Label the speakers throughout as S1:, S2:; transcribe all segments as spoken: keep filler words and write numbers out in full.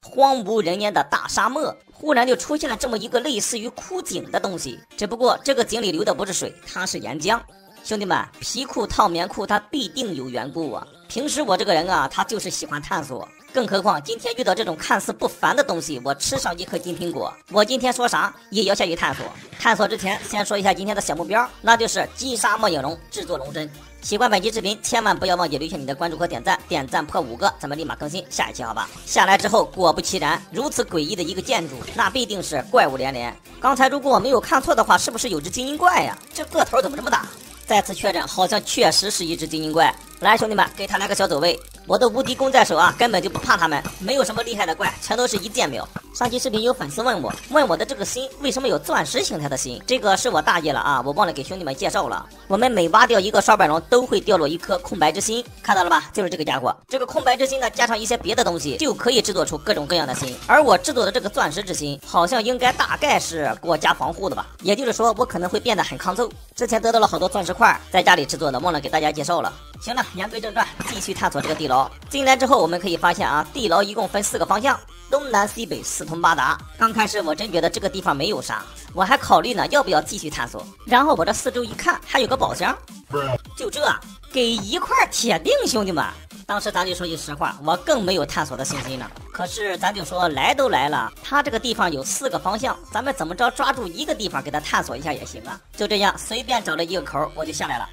S1: 荒无人烟的大沙漠，忽然就出现了这么一个类似于枯井的东西，只不过这个井里流的不是水，它是岩浆。兄弟们，皮裤套棉裤，它必定有缘故啊。平时我这个人啊，他就是喜欢探索，更何况今天遇到这种看似不凡的东西，我吃上一颗金苹果，我今天说啥也要下去探索。探索之前，先说一下今天的小目标，那就是击杀末影龙，制作龙针。喜欢本期视频，千万不要忘记留下你的关注和点赞，点赞破五个，咱们立马更新下一期，好吧？下来之后，果不其然，如此诡异的一个建筑，那必定是怪物连连。刚才如果我没有看错的话，是不是有只精英怪呀？这个头怎么这么大？再次确认，好像确实是一只精英怪。来，兄弟们，给他来个小走位，我的无敌弓在手啊，根本就不怕他们，没有什么厉害的怪，全都是一剑秒。上期视频有粉丝问我，问我的这个心为什么有钻石形态的心，这个是我大意了啊，我忘了给兄弟们介绍了。我们每挖掉一个刷白龙，都会掉落一颗空白之心，看到了吧？就是这个家伙。这个空白之心呢，加上一些别的东西，就可以制作出各种各样的心。而我制作的这个钻石之心，好像应该大概是给我加防护的吧，也就是说，我可能会变得很抗揍。之前得到了好多钻石块，在家里制作的，忘了给大家介绍了。行了，言归正传，继续探索这个地牢。进来之后，我们可以发现啊，地牢一共分四个方向，东南西北四通八达。刚开始我真觉得这个地方没有啥，我还考虑呢要不要继续探索。然后我这四周一看，还有个宝箱，就这给一块铁锭，兄弟们。当时咱就说句实话，我更没有探索的信心了。可是咱就说来都来了，它这个地方有四个方向，咱们怎么着抓住一个地方给它探索一下也行啊。就这样随便找了一个口，我就下来了。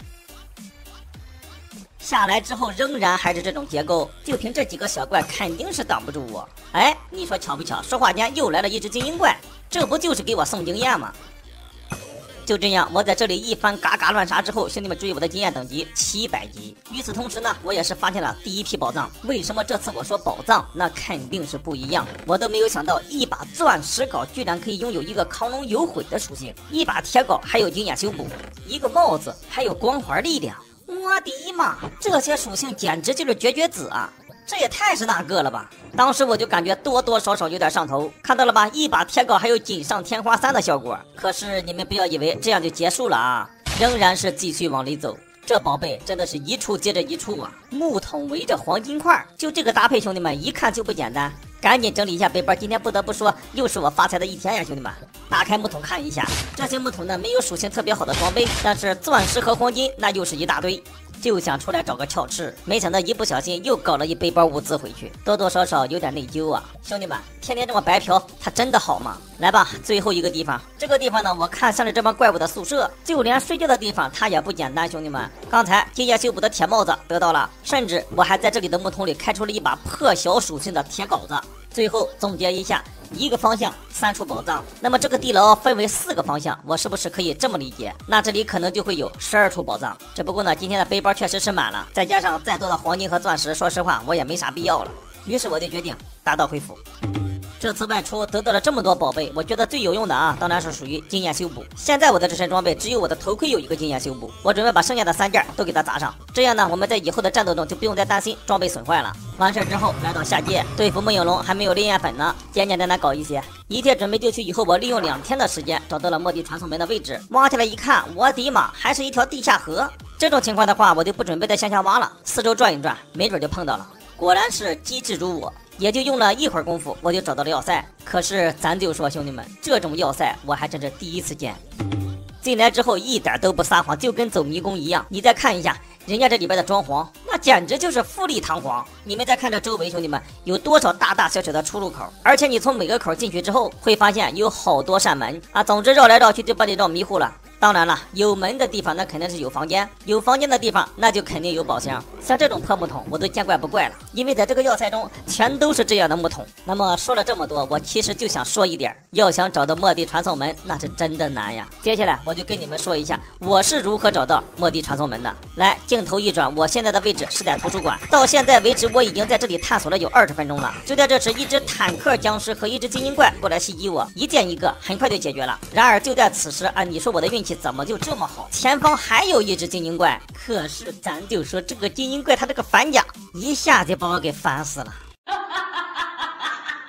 S1: 下来之后仍然还是这种结构，就凭这几个小怪肯定是挡不住我。哎，你说巧不巧，说话间又来了一只精英怪，这不就是给我送经验吗？就这样，我在这里一番嘎嘎乱杀之后，兄弟们注意我的经验等级七百级。与此同时呢，我也是发现了第一批宝藏。为什么这次我说宝藏？那肯定是不一样。我都没有想到，一把钻石镐居然可以拥有一个亢龙有悔的属性，一把铁镐还有经验修补，一个帽子还有光环力量。我的妈，这些属性简直就是绝绝子啊！这也太是那个了吧！当时我就感觉多多少少有点上头，看到了吧？一把铁镐还有锦上添花三的效果。可是你们不要以为这样就结束了啊，仍然是继续往里走。这宝贝真的是一处接着一处啊！木桶围着黄金块，就这个搭配，兄弟们一看就不简单。赶紧整理一下背包，今天不得不说，又是我发财的一天呀，兄弟们！打开木桶看一下，这些木桶呢没有属性特别好的装备，但是钻石和黄金那又是一大堆。就想出来找个翘吃，没想到一不小心又搞了一背包物资回去，多多少少有点内疚啊！兄弟们，天天这么白嫖，它真的好吗？来吧，最后一个地方，这个地方呢，我看像是这帮怪物的宿舍，就连睡觉的地方它也不简单，兄弟们。刚才经验修补的铁帽子得到了，甚至我还在这里的木桶里开出了一把破小属性的铁镐子。最后总结一下，一个方向三处宝藏，那么这个地牢分为四个方向，我是不是可以这么理解？那这里可能就会有十二处宝藏。只不过呢，今天的背包确实是满了，再加上再多的黄金和钻石，说实话我也没啥必要了。于是我就决定打道回府。这次外出得到了这么多宝贝，我觉得最有用的啊，当然是属于经验修补。现在我的这身装备只有我的头盔有一个经验修补，我准备把剩下的三件都给它砸上，这样呢，我们在以后的战斗中就不用再担心装备损坏了。完事之后来到下界对付梦影龙，还没有烈焰粉呢，简简单单搞一些。一切准备就绪以后，我利用两天的时间找到了末地传送门的位置，挖起来一看，我的妈，还是一条地下河。这种情况的话，我就不准备再向下挖了，四周转一转，没准就碰到了。果然是机智如我。也就用了一会儿功夫，我就找到了要塞。可是咱就说兄弟们，这种要塞我还真是第一次见。进来之后一点都不撒谎，就跟走迷宫一样。你再看一下人家这里边的装潢，那简直就是富丽堂皇。你们再看这周围，兄弟们有多少大大小小的出入口，而且你从每个口进去之后，会发现有好多扇门啊。总之绕来绕去就把你绕迷糊了。当然了，有门的地方那肯定是有房间，有房间的地方那就肯定有宝箱。像这种破木桶我都见怪不怪了，因为在这个要塞中全都是这样的木桶。那么说了这么多，我其实就想说一点，要想找到末地传送门那是真的难呀。接下来我就跟你们说一下我是如何找到末地传送门的。来，镜头一转，我现在的位置是在图书馆，到现在为止我已经在这里探索了有二十分钟了。就在这时，一只坦克僵尸和一只精英怪过来袭击我，一见一个，很快就解决了。然而就在此时啊，你说我的运气怎么就这么好？前方还有一只精英怪，可是咱就说这个精英怪他这个反甲一下就把我给烦死了。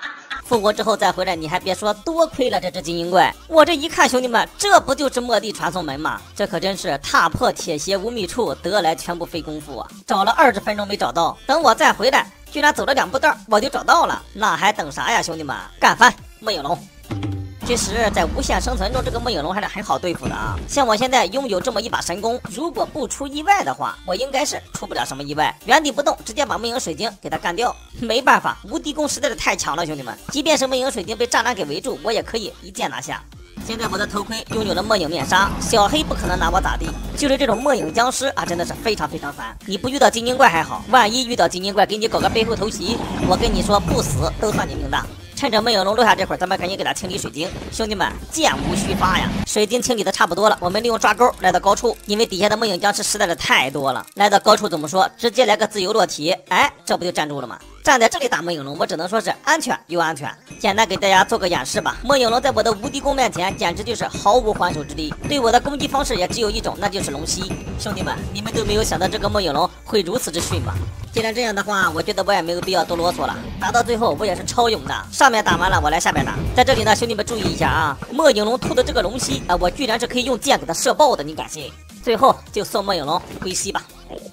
S1: 复活之后再回来，你还别说，多亏了这只金银怪。我这一看，兄弟们，这不就是末地传送门吗？这可真是踏破铁鞋无觅处，得来全不费功夫啊！找了二十分钟没找到，等我再回来，居然走了两步道我就找到了，那还等啥呀，兄弟们，干翻末影龙！其实，在无限生存中，这个末影龙还是很好对付的啊。像我现在拥有这么一把神弓，如果不出意外的话，我应该是出不了什么意外，原地不动，直接把末影水晶给它干掉。没办法，无敌弓实在是太强了，兄弟们，即便是末影水晶被栅栏给围住，我也可以一剑拿下。现在我的头盔拥有了末影面纱，小黑不可能拿我咋地。就是这种末影僵尸啊，真的是非常非常烦。你不遇到精灵怪还好，万一遇到精灵怪给你搞个背后偷袭，我跟你说不死都算你命大。趁着末影龙落下这会儿，咱们赶紧给他清理水晶。兄弟们，箭无虚发呀！水晶清理的差不多了，我们利用抓钩来到高处，因为底下的末影僵尸实在是太多了。来到高处怎么说？直接来个自由落体，哎，这不就站住了吗？站在这里打末影龙，我只能说是安全又安全。简单给大家做个演示吧。末影龙在我的无敌弓面前，简直就是毫无还手之力。对我的攻击方式也只有一种，那就是龙息。兄弟们，你们都没有想到这个末影龙会如此之逊吧？既然这样的话，我觉得我也没有必要多啰嗦了。打到最后，我也是超勇的。上面打完了，我来下面打。在这里呢，兄弟们注意一下啊，末影龙吐的这个龙息啊，我居然是可以用剑给它射爆的，你敢信？最后就送末影龙归西吧。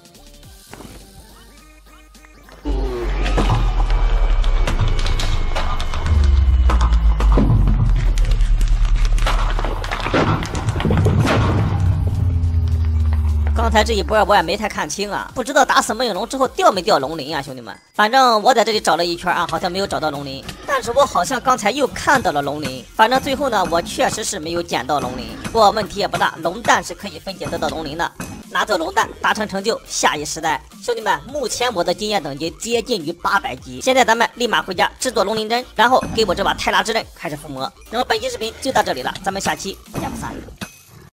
S1: 刚才这一波我也没太看清啊，不知道打死末影龙之后掉没掉龙鳞啊，兄弟们。反正我在这里找了一圈啊，好像没有找到龙鳞，但是我好像刚才又看到了龙鳞。反正最后呢，我确实是没有捡到龙鳞，不过问题也不大，龙蛋是可以分解得到龙鳞的。拿走龙蛋，达成成就，下一时代。兄弟们，目前我的经验等级接近于八百级，现在咱们立马回家制作龙鳞针，然后给我这把泰拉之刃开始附魔。那么本期视频就到这里了，咱们下期不见不散。